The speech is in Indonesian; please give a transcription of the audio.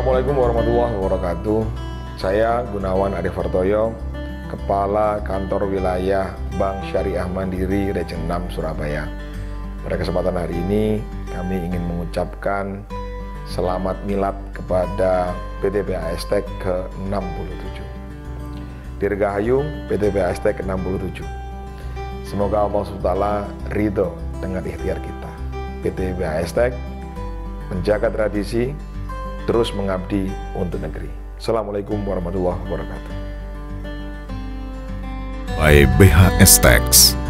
Assalamualaikum warahmatullahi wabarakatuh. Saya Gunawan Adevartoyo, Kepala Kantor Wilayah Bank Syariah Mandiri Region 6 Surabaya. Pada kesempatan hari ini kami ingin mengucapkan selamat milad kepada PT BHSTEK ke-67. Dirgahayu PT BHSTEK ke-67. Semoga Allah SWT ridho dengan ikhtiar kita. PT BHSTEK menjaga tradisi, terus mengabdi untuk negeri. Assalamualaikum warahmatullahi wabarakatuh. By BHSTEK.